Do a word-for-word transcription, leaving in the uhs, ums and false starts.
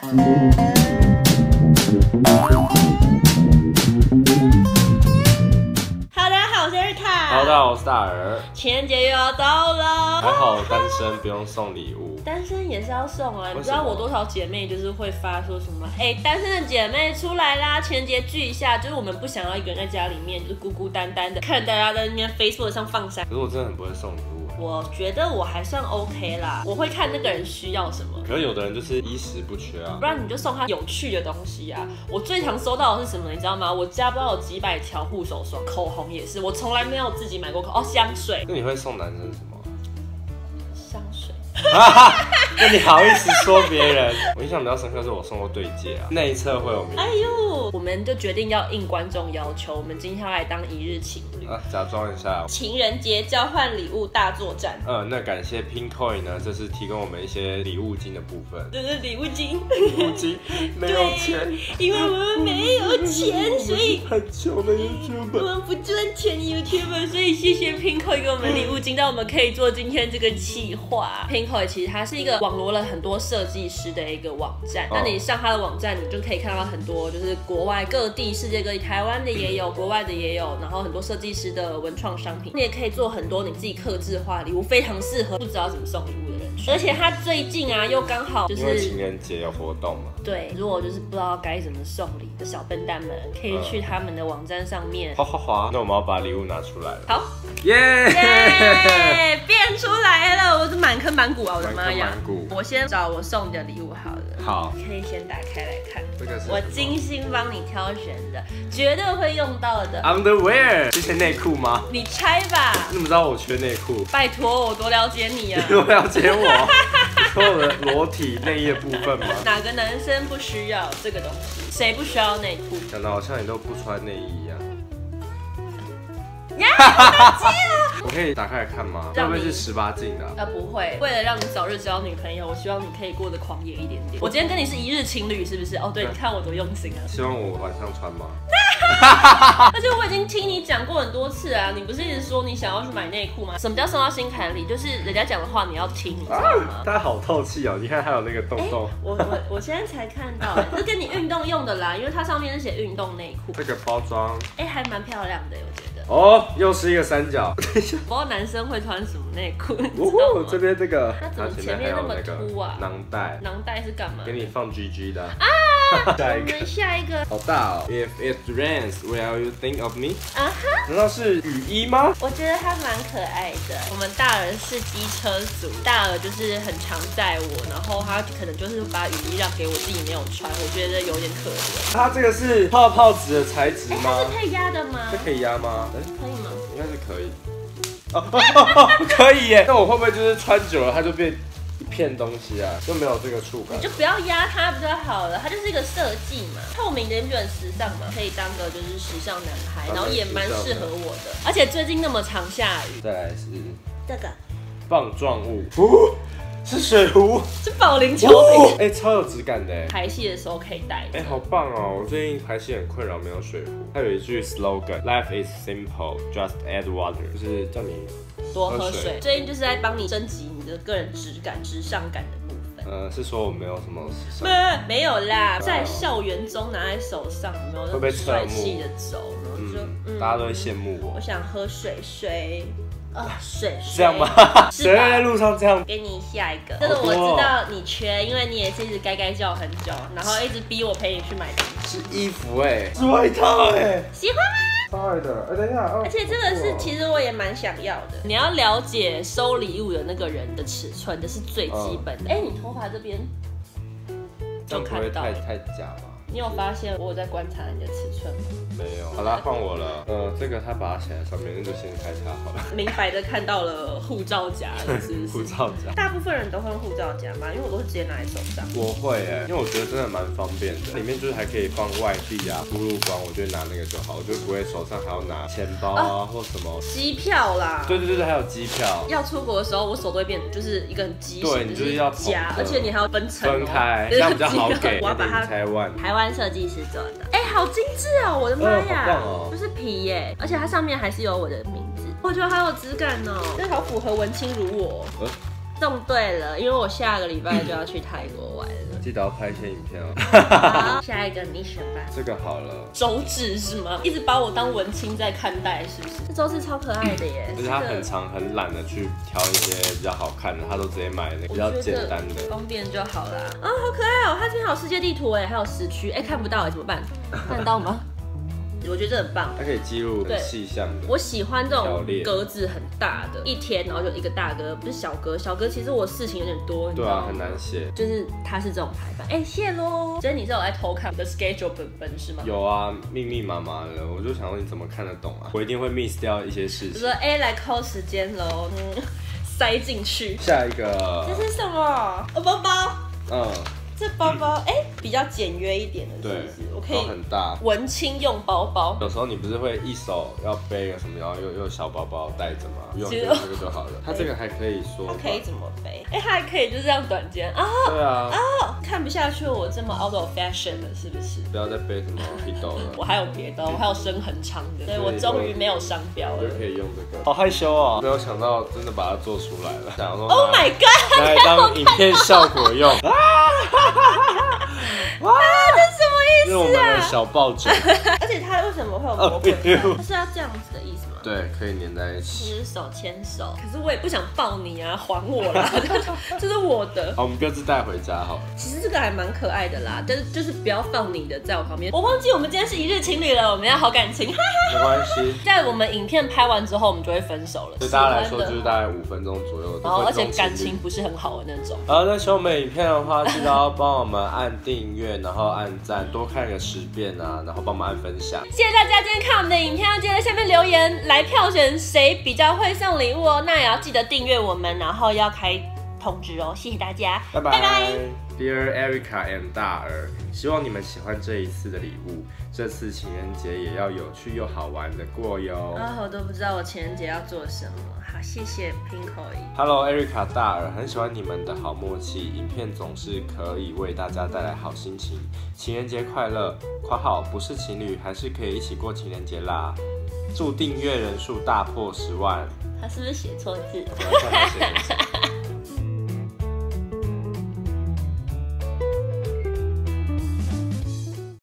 大家好，我是瑞卡。 Hello， 大家好，我是大儿。 情人节又要到了， 还好单身不用送礼物。 单身也是要送啊！你知道我多少姐妹就是会发说什么？哎、欸，单身的姐妹出来啦，情人节聚一下。就是我们不想要一个人在家里面，就是孤孤单单的，看大家在那边 Facebook 上放闪。 可是我真的很不会送礼物。 我觉得我还算 OK 啦，我会看那个人需要什么。 可是有的人就是衣食不缺啊， 不然你就送他有趣的东西啊。我最常收到的是什么，你知道吗？我家不知道有几百条护手霜，口红也是，我从来没有自己买过口哦，香水。 那你会送男生什么？ 香水。 那你好意思说别人？我印象比较深刻是我送过对戒啊，那一侧会有名。 哎呦，我们就决定要应观众要求，我们今天要来当一日情侣啊，假装一下情人节交换礼物大作战。 呃，那感谢 Pinkoi 呢，这是提供我们一些礼物金的部分。 这是礼物金， 礼物金没有钱， 因为我们没有钱，所以很穷的 YouTuber， 我们不赚钱的 YouTuber， 所以谢谢 Pinkoi 给我们礼物金，让我们可以做今天这个企划。Pinkoi 其实它是一个网罗了很多设计师的一个网站，那、哦、你上它的网站，你就可以看到很多就是国外各地、世界各地，台湾的也有，国外的也有，然后很多设计师的文创商品，你也可以做很多你自己客制化礼物，非常适合不知道怎么送礼物的人。而且它最近啊，又刚好就是因为情人节有活动嘛。 对，如果就是不知道该怎么送礼的小笨蛋们，可以去他们的网站上面。 哗哗哗！那我们要把礼物拿出来了。 好， 耶、yeah! 耶，变出来了！我是满坑满谷啊，我的妈呀！我先找我送你的礼物好了。 好， 可以先打开来看。 这个是我精心帮你挑选的，绝对会用到的。 Underwear， 这些内裤吗？ 你猜吧。 你怎么知道我缺内裤？ 拜托，我多了解你啊！ 你多了解我？说我的裸体内衣的部分吗？ 哪个男生不需要这个东西？谁不需要内裤？ 讲的好像你都不穿内衣一样。 呀， 我可以打开来看吗？会不会是十八禁的、啊？ 呃，不会。为了让你早日交女朋友，我希望你可以过得狂野一点点。我今天跟你是一日情侣，是不是？哦，对，你看我多用心啊！ 希望我晚上穿吗？ 而且我已经听你讲过很多次啊，你不是一直说你想要去买内裤吗？什么叫送到心坎里？就是人家讲的话你要听，你知道吗？ 大家好透气哦！你看还有那个洞洞。 我我我现在才看到，这是跟你运动用的啦，因为它上面是写运动内裤。 这个包装， 哎、欸，还蛮漂亮的，我觉得。 哦，又是一个三角。 不知道男生会穿什么内裤，你知道吗？ 哦，这边这个， 它怎么前面那么凸啊？ 囊袋， 囊袋是干嘛？ 给你放 G G 的啊。 下一个，我们下一个， 好大哦。If it rains, will you think of me？ 啊哈， 难道是雨衣吗？ 我觉得它蛮可爱的。我们大儿是机车族，大儿就是很常载我，然后他可能就是把雨衣让给我，自己没有穿，我觉得有点可怜。 它这个是泡泡纸的材质吗？ 它是可以压的吗？ 这可以压吗？ 可以吗？ 应该是可以。哦哦哦，可以耶！那我会不会就是穿久了它就变一片东西啊？就没有这个触感？ 你就不要压它不就好了？它就是一个设计嘛，透明的你不觉得很时尚嘛？可以当个就是时尚男孩，然后也蛮适合我的。而且最近那么常下雨。 再来是这个棒状物。哦，是水壶， 是保龄球瓶， 哎、欸，超有质感的哎！ 排戏的时候可以带。 哎、欸，好棒哦！我最近排戏很困扰，没有水壶。它有一句 slogan：Life is simple, just add water， 就是叫你多喝水。水最近就是在帮你升级你的个人质感、时尚感的部分。 呃，是说我没有什么时尚？ 没有啦，在校园中拿在手上，有没有会被帅气的走，然后就、 嗯嗯、大家都会羡慕我。 我想喝水水。哦，水水这样吗？谁会在路上这样？ 给你下一个，这个我知道你缺，因为你也是一直该该叫很久，然后一直逼我陪你去买东西。 是衣服哎、欸，是外套哎、欸， 喜欢吗？ 超爱的，哎、欸，等一下，哦、 而且这个是，其实我也蛮想要的。你要了解收礼物的那个人的尺寸，这是最基本的。哎、嗯欸，你头发这边就看到了， 太太假吧？ 你有发现我有在观察你的尺寸吗？ 没有。好啦，换我了。呃，这个他把它写在上面，那就先开它好了。 明白的看到了护照夹，是不是？ 护照夹。大部分人都会用护照夹嘛，因为我都是直接拿在手上。 我会哎、欸，因为我觉得真的蛮方便的，里面就是还可以放外币啊、出入关，我就拿那个就好，我就不会手上还要拿钱包啊、哦、或什么机票啦。 对对对对，还有机票。 要出国的时候，我手都会变，就是一个很畸形， 对，你就是要夹，而且你还要分层、 分开，这样比较好给。 我要把它台湾台湾设计师做的，哎、欸，好精致哦！我的妈呀， 呃哦、 就是皮耶，而且它上面还是有我的名字，我觉得好有质感哦，这好符合文青如我。呃中对了，因为我下个礼拜就要去泰国玩了。 记得要拍一些影片哦。 好，下一个你选吧。 这个好了。 周志是吗？一直把我当文青在看待，是不是？这周志超可爱的耶。 而且他很常很懒得去挑一些比较好看的，他都直接买那个比较简单的， 方便就好啦。啊，好可爱哦！它这边还有世界地图哎，还有时区哎，看不到哎，怎么办？看得到吗？我觉得这很棒， 它可以记录很细项的。 我喜欢这种格子很大的，一天然后就一个大格，不是小格。小格其实我事情有点多， 对啊，很难写。 就是它是这种排版。哎、欸，谢喽。所以你是有在偷看我的 schedule 本本是吗？ 有啊，密密麻麻的，我就想问你怎么看得懂啊？我一定会 miss 掉一些事情。 就说哎、欸，来扣时间喽，嗯，塞进去。 下一个， 这是什么？哦，包包。嗯。这包包哎、欸，比较简约一点的，是不是？我可以很大， 文青用包包。 有时候你不是会一手要背个什么，然后又又小包包带着吗？用这个这个就好了。它这个还可以说， 它可以怎么背？哎、欸，它还可以就这样短肩啊。 对啊。 哦，看不下去我这么 out of fashion 了，是不是？ 不要再背什么皮兜了。 我还有别的，我还有深很长的，所以我终于没有商标了。 就可以用这个。好害羞哦，没有想到真的把它做出来了。想说 ，Oh my god， 来当影片效果用。啊！ 哇，这是什么意思啊？ 这是我们的小抱枕。 而且它为什么会有魔鬼感？是要这样子的意思吗？ 对，可以粘在一起。 就是手牵手，可是我也不想抱你啊，还我啦，这是我的。 好，我们各自带回家好了。 其实这个还蛮可爱的啦，但是就是不要放你的在我旁边。我忘记我们今天是一日情侣了，我们要好感情，哈哈。没关系， 在我们影片拍完之后，我们就会分手了。 对大家来说就是大概五分钟左右， 然后而且感情不是很好的那种。 然后那喜欢我们影片的话，记得要帮我们按订阅，然后按赞，多看个十遍啊，然后帮我们按分享。 谢谢大家今天看我们的影片，要记得在下面留言来票选谁比较会送礼物哦。那也要记得订阅我们，然后要开通知哦。谢谢大家， 拜拜。拜拜 Dear Erica and 大儿，希望你们喜欢这一次的礼物。这次情人节也要有趣又好玩的过哟。 啊，我都不知道我情人节要做什么。好，谢谢 Pinko。Hello Erica 大儿，很喜欢你们的好默契，影片总是可以为大家带来好心情。情人节快乐！括号不是情侣还是可以一起过情人节啦。祝订阅人数大破十万。 他是不是写错字？ 我来看他写什么。